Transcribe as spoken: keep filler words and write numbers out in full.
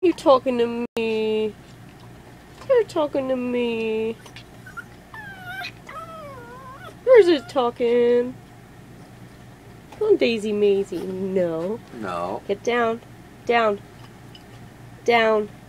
You talking to me? You're talking to me. Where's it talking? Oh, Daisy Maisie. No. No. Get down. Down. Down.